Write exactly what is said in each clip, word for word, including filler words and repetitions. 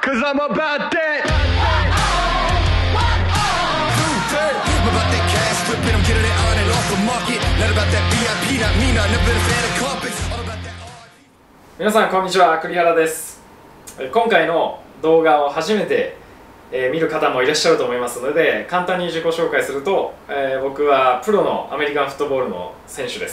Cause I'm about that. I'm about that cash flipping, I'm getting it on and off the market. Not about thatブイアイピー, not me, not never been a fan of carpets. All about that. 皆さんこんにちは、栗原です。今回の動画を初めて、えー、見る方もいらっしゃると思いますので、簡単に自己紹介すると、えー、僕はプロのアメリカンフットボールの選手です。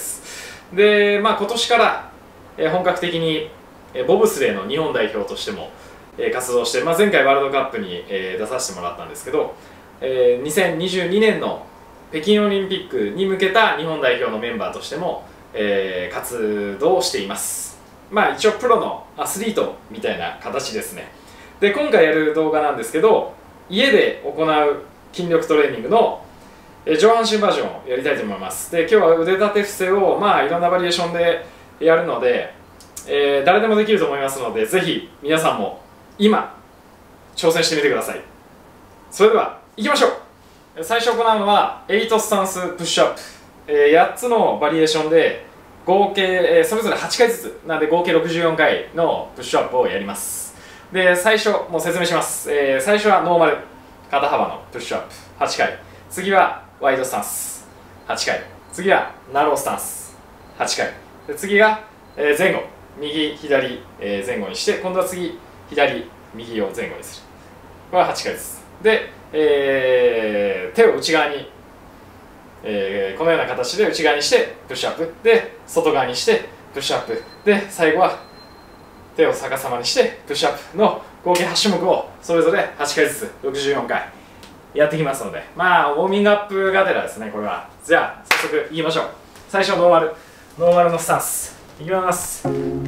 で、まあ、今年から、えー、本格的に、えー、ボブスレーの日本代表としても、えー、活動して、まあ、前回ワールドカップに、えー、出させてもらったんですけど、えー、にせんにじゅうにねんの北京オリンピックに向けた日本代表のメンバーとしても、えー、活動しています。まあ一応プロのアスリートみたいな形ですね。で、今回やる動画なんですけど、家で行う筋力トレーニングの上半身バージョンをやりたいと思います。で、今日は腕立て伏せをまあいろんなバリエーションでやるので、えー、誰でもできると思いますので、ぜひ皆さんも今挑戦してみてください。それでは行きましょう。最初行うのははちスタンスプッシュアップ、えー、やっつのバリエーションで合計、えー、それぞれはちかいずつなんで合計ろくじゅうよんかいのプッシュアップをやります。で、最初もう説明します。えー、最初はノーマル肩幅のプッシュアップはちかい、次はワイドスタンスはちかい、次はナロースタンスはちかいで、次が、えー、前後右左、えー、前後にして、今度は次左右を前後にする。これははちかいずつで、えー、手を内側に、えー、このような形で内側にしてプッシュアップで、外側にしてプッシュアップで、最後は手を逆さまにしてプッシュアップの合計はちしゅもくをそれぞれはちかいずつろくじゅうよんかいやっていきますので、まあウォーミングアップがてらですね、これは。じゃあ早速いきましょう。最初ノーマルノーマルのスタンスいきます。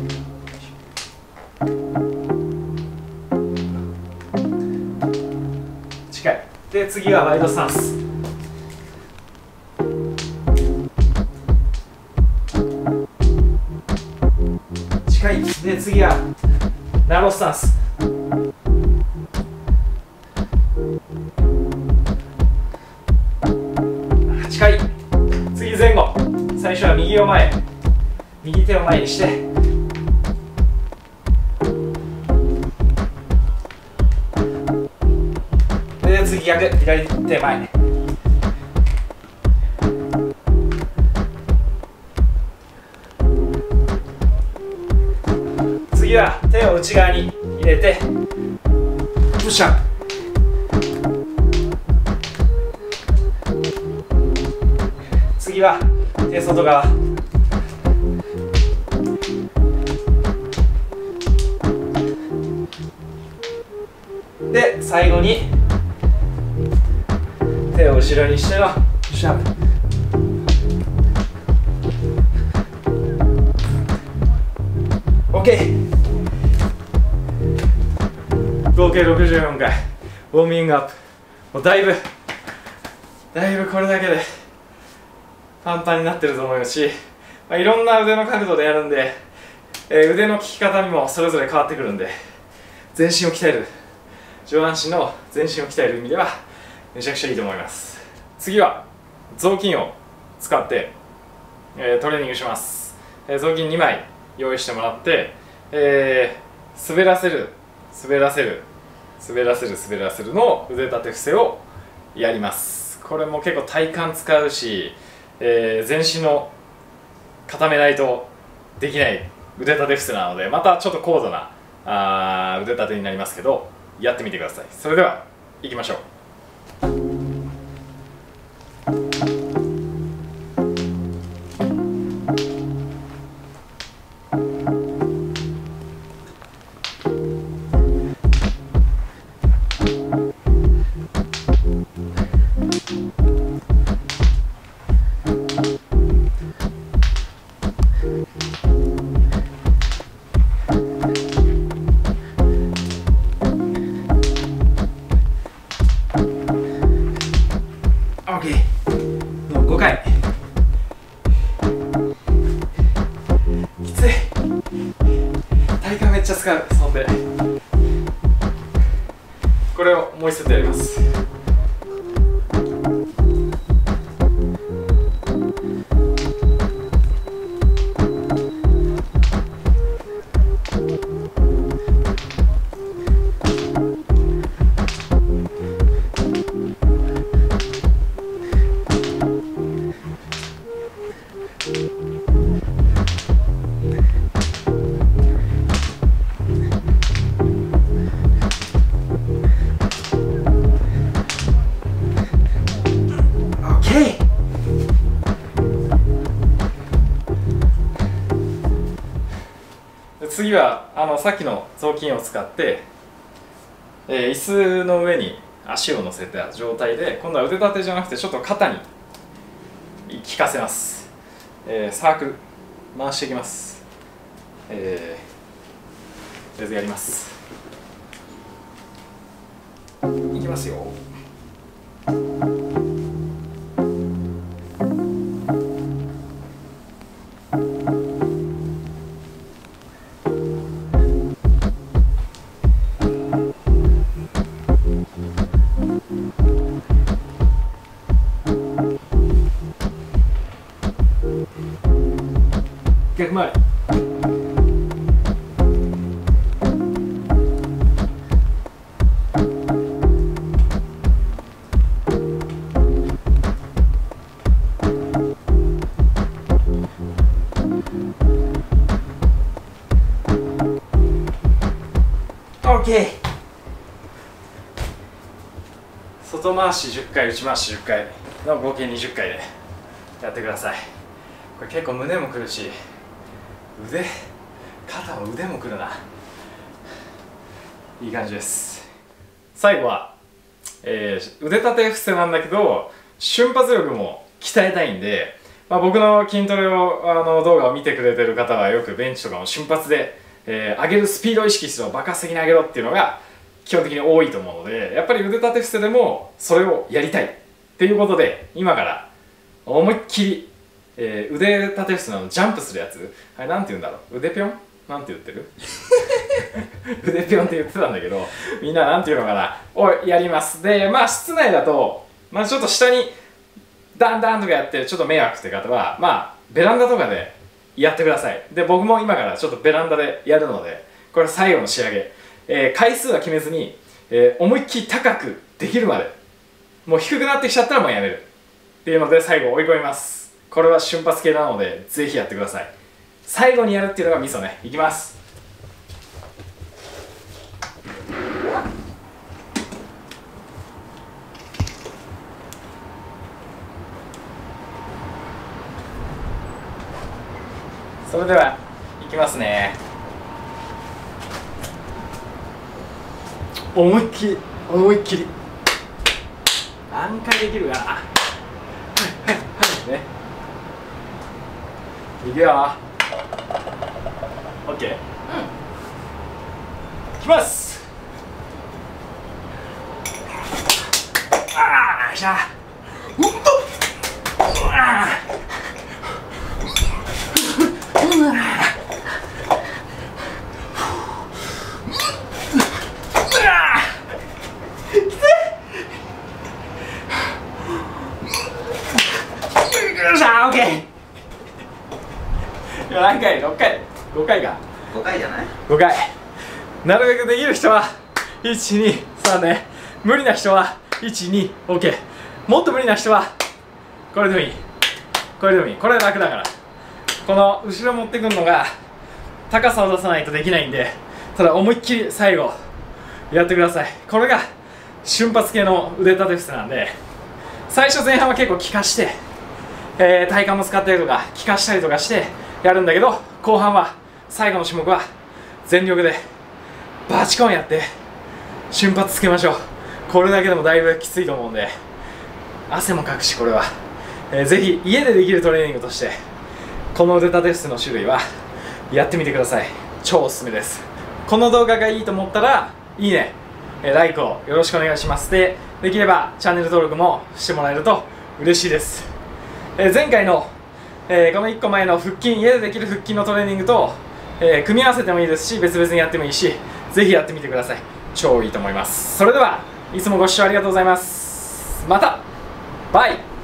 近いで、次はワイドスタンス近いで、次はナロースタンス近い、次前後、最初は右を前右手を前にして、で次逆、左手前次は手を内側に入れてプッシュアップ、次は手外側で、最後に手を後ろにしてのプッシュアップ。OK、合計ろくじゅうよんかいウォーミングアップ。もうだいぶだいぶこれだけでパンパンになってると思いますし、まあ、いろんな腕の角度でやるんで、えー、腕の効き方にもそれぞれ変わってくるんで、全身を鍛える、上半身の全身を鍛える意味ではめちゃくちゃいいと思います。次は雑巾を使って、えー、トレーニングします。えー、雑巾にまい用意してもらって、えー、滑らせる滑らせる滑らせる滑らせるの腕立て伏せをやります。これも結構体幹使うし、えー、全身の固めないとできない腕立て伏せなので、またちょっと高度なあ腕立てになりますけど、やってみてください。それでは行きましょう。のごかい。きつい。体幹めっちゃ使う。そんでこれをもう一セットやります。 次はあのさっきの雑巾を使って、えー、椅子の上に足を乗せた状態で、今度は腕立てじゃなくてちょっと肩に効かせます。えー、サークル回していきます。えー、とりあえずやります。いきますよ。逆回り。OK。外回しじゅっかい、内回しじゅっかいの合計にじゅっかいでやってください。これ結構胸もくるし、腕、肩も腕もくるな。いい感じです。最後は、えー、腕立て伏せなんだけど瞬発力も鍛えたいんで、まあ、僕の筋トレをあの動画を見てくれてる方はよくベンチとかも瞬発で、えー、上げるスピードを意識する、爆発的に上げろっていうのが基本的に多いと思うので、やっぱり腕立て伏せでもそれをやりたいっていうことで、今から思いっきり、えー、腕立て伏せのジャンプするやつ、あれなんて言うんだろう、腕ぴょんなんて言ってる腕ぴょんって言ってたんだけど、みんななんて言うのかな、をやります。で、まあ室内だと、まあちょっと下にダンダンとかやってちょっと迷惑って方は、まあベランダとかでやってください。で、僕も今からちょっとベランダでやるので、これ最後の仕上げ、えー、回数は決めずに、えー、思いっきり高くできるまで、もう低くなってきちゃったらもうやめるっていうので最後追い込みます。これは瞬発系なのでぜひやってください。最後にやるっていうのがミソね。いきます。それではいきますね。思いっきり思いっきり何回できるかな。はいはいはいね、いくよ。オッケー。うん。いきます。ああ、よっしゃ。うっと。ああ。うわ。オッケー。何回？ろっかい、ごかいか。 ごかいじゃない？ ごかい。なるべくできる人はいち、に、さんね。無理な人はいち、に、オーケー。もっと無理な人はこれでもいい。これでもいい。これ楽だから。この後ろ持ってくるのが高さを出さないとできないんで、ただ思いっきり最後やってください。これが瞬発系の腕立て伏せなんで、最初前半は結構効かして、えー、体幹も使ったりとか効かしたりとかしてやるんだけど、後半は最後の種目は全力でバチコンやって瞬発つけましょう。これだけでもだいぶきついと思うんで、汗もかくし、これは、えー、ぜひ家でできるトレーニングとしてこの腕立て伏せの種類はやってみてください。超おすすめです。この動画がいいと思ったらいいね、えー、ライクをよろしくお願いします。で、できればチャンネル登録もしてもらえると嬉しいです。えー、前回の、えー、このいっこまえの腹筋、家でできる腹筋のトレーニングと、えー、組み合わせてもいいですし、別々にやってもいいし、ぜひやってみてください。超いいと思います。それではいつもご視聴ありがとうございます。またバイ。